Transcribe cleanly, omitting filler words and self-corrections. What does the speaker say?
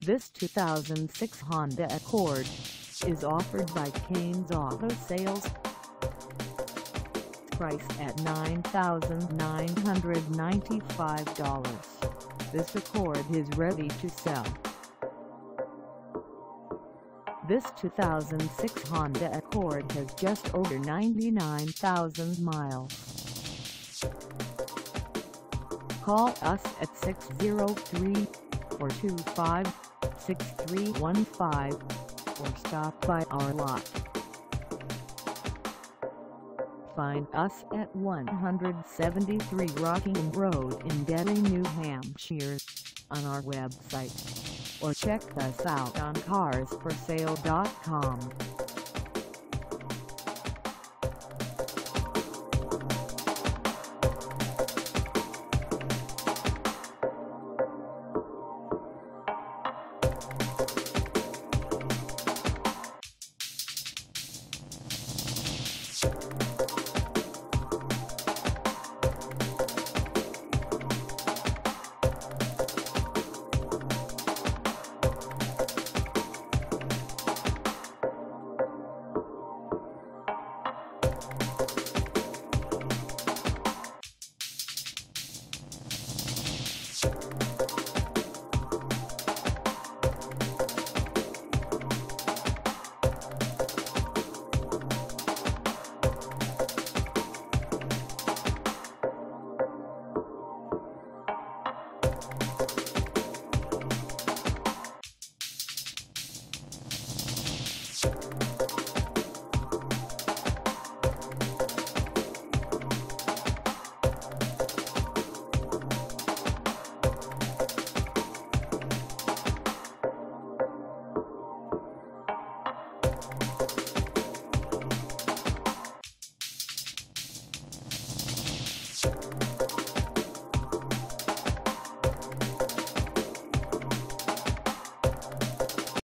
This 2006 Honda Accord is offered by Kane's Auto Sales. Priced at $9,995, this Accord is ready to sell. This 2006 Honda Accord has just over 99,000 miles. Call us at 603-425-6315 or stop by our lot. Find us at 173 Rockingham Road in Derry, New Hampshire, on our website, or check us out on carsforsale.com.